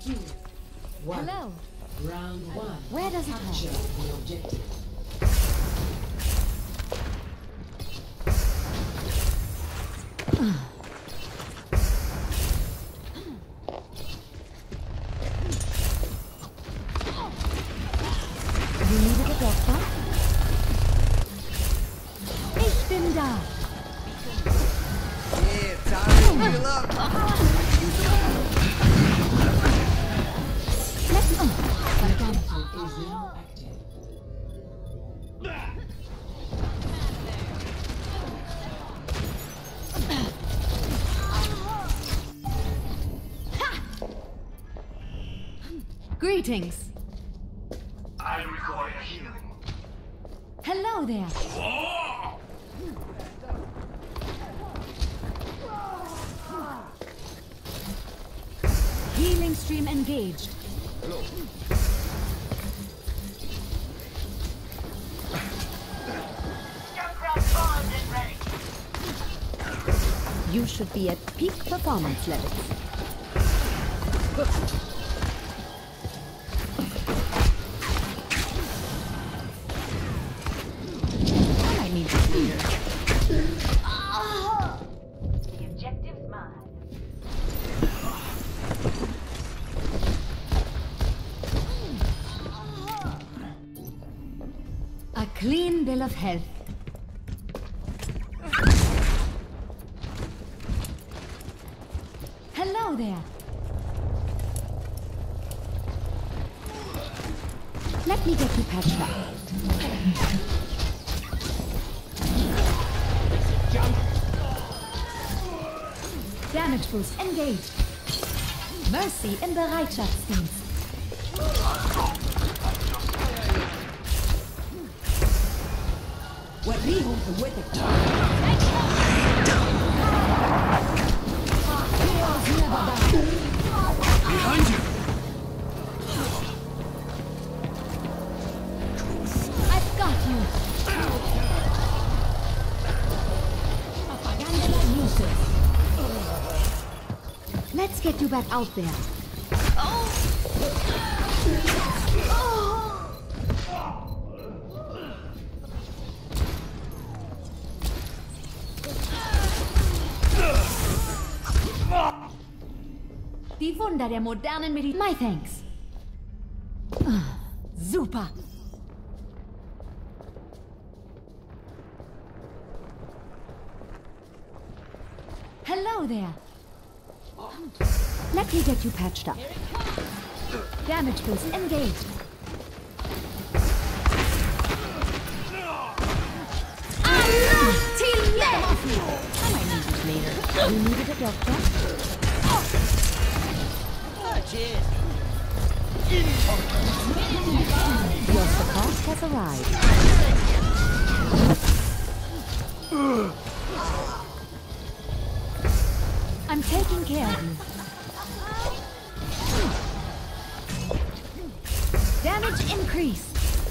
2, 1. Hello. Round 1. Where does it Capture the objective. You needed a doctor? Ich bin da. Yeah, time to heal up. Is now active. Greetings. I require healing. Hello there. Healing stream engaged. You should be at peak performance levels. I need to clear. The objective's mine. A clean bill of health. Hello there. Let me get you patched up. Damage boost engaged. Mercy in Bereitschaftsdienst. What we hope with it. Behind you! I've got you. Let's get you back out there. Die Wunder der modernen Medizin. My thanks. Super. Hello there. Let me get you patched up. Damage boost engaged. I might need this later. You needed a doctor? Cheers. Your support has arrived. I'm taking care of you. Damage increased.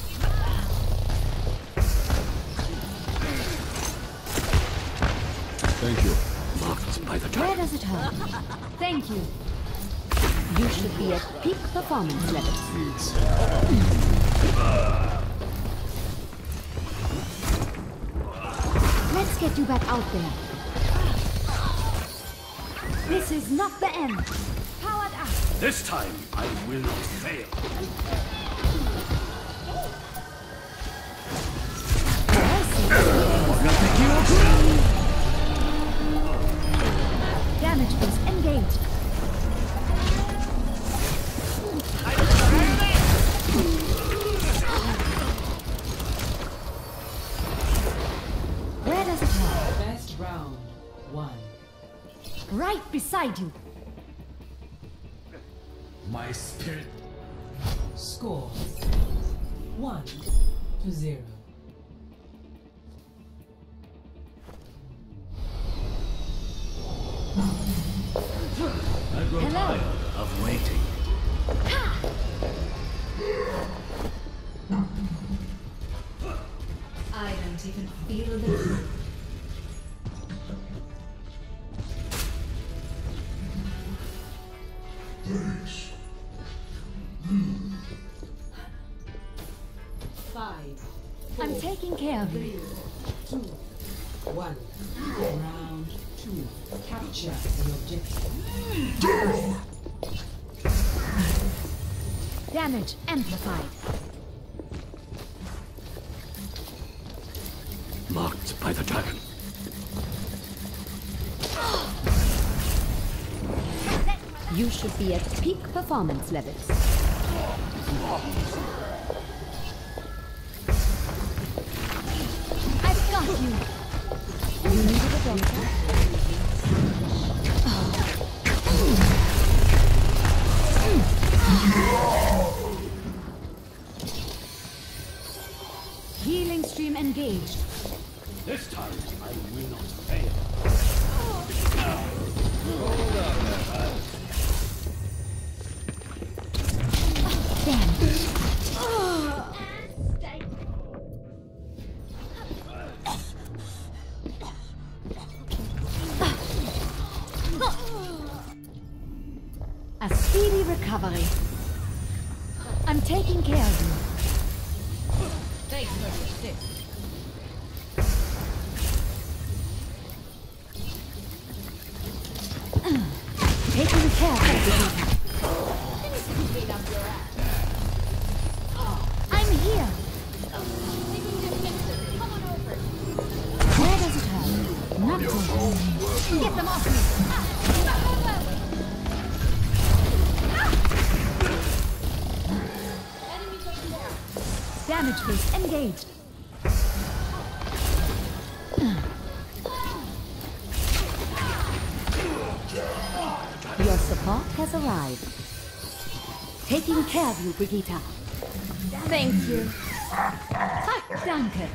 Thank you. Marked by the Where does it hurt? Thank you. You should be at peak performance levels. Let's get you back out there. This is not the end. Powered up. This time, I will not fail. Damage boost engaged. Where does it hurt? Best round 1. Right beside you. My spirit. Score 1-0. I grow Hello. tired of waiting. I don't even feel the I'm taking care of you. 2, 1. Round 2. Capture the objective. Damage amplified. Marked by the dragon. You should be at peak performance levels. I've got you. You needed a doctor? Healing stream engaged. This time I will not fail. A speedy recovery. I'm taking care of you. Thanks for the assist. Taking care of you. I'm here. Where does it hurt? Not good. Get them off me. Damage boost engaged. Your support has arrived. Taking care of you, Brigitte. Thank you. Ach, danke.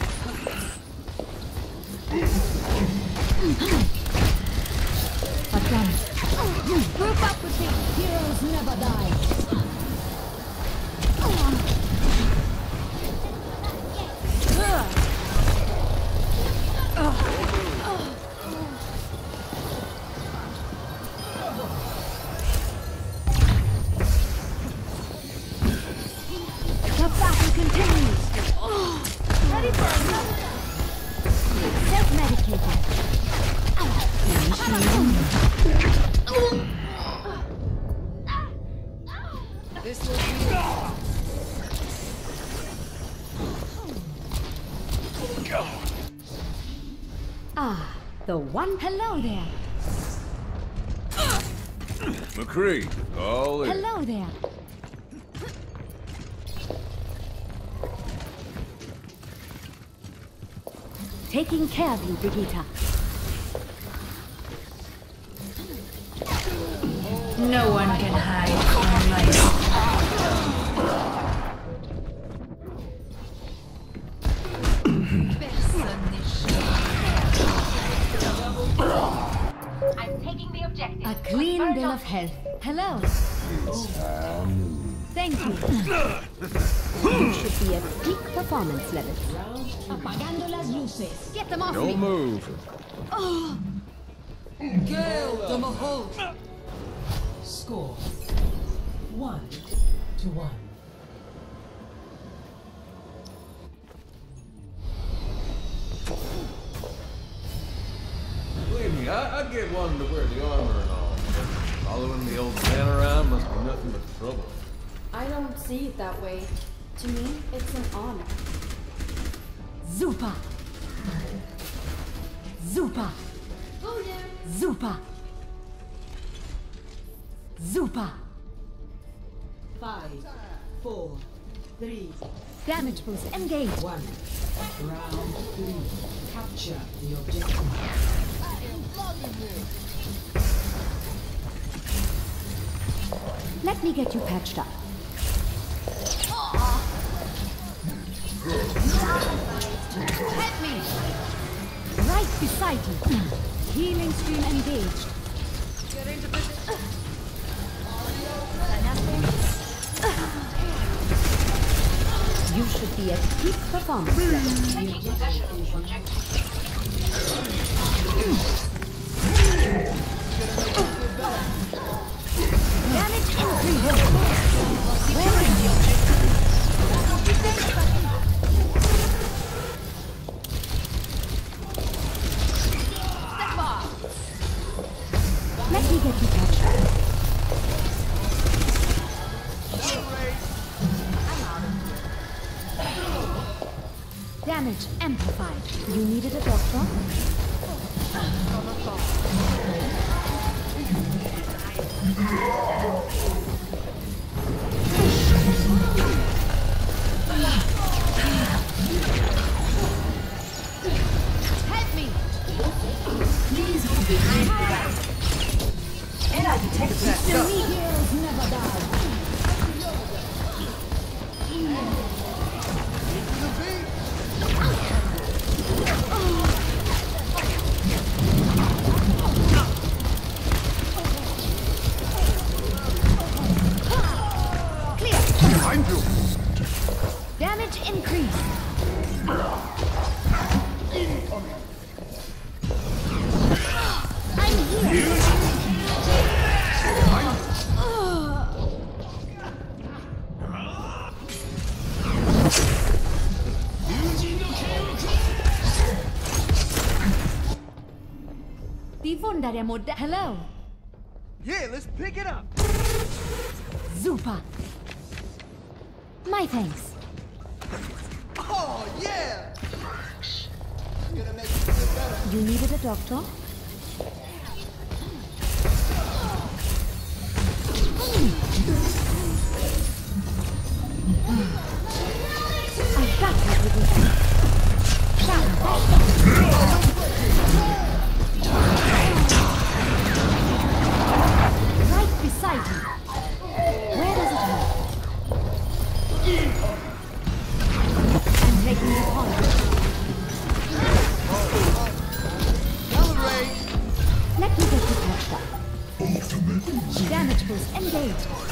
Verdammt. Group up with me. Heroes never die. The battle continues. Ready for another? Self-medicated. This will be Ah, the one. Hello there. McCree, all in. Hello there. Taking care of you, Brigitte. No one can hide from my I'm taking the objective. A clean bill of health. Hello. Thank you. You should be at peak performance levels. Apagando las luces. Get them off Don't me. move. Girl, Tomahawk. Score 1-1. Believe me, I get wanting to wear the armor and all. Following the old man around must be nothing but trouble. I don't see it that way. To me, it's an honor. Super. Super. Oh, yeah. Super. Super. 5, 4, 3, Damage boost engaged. 1. Round 3. Capture the objective. Let me get you patched up. Help me! Right beside you. Healing stream engaged. You should be at peak performance level. Taking possession of the objective. Damage increased. Where is the objective? Damage amplified. You needed a doctor? Help me! Please be and I detect that. The heroes never die. Behind you! Damage increased. I'm here. Bewundere Modell. Hello. Yeah, let's pick it up. Super. My thanks. Oh, yeah! Gonna make you feel better. You needed a doctor? I got that with you. Right beside you. Where does it hurt? I'm taking the point. Calibrate! Let me get you patched up. Damage boost engaged.